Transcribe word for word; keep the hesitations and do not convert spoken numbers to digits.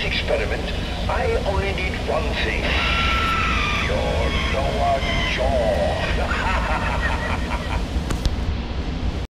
experiment, I only need one thing. Your lower jaw.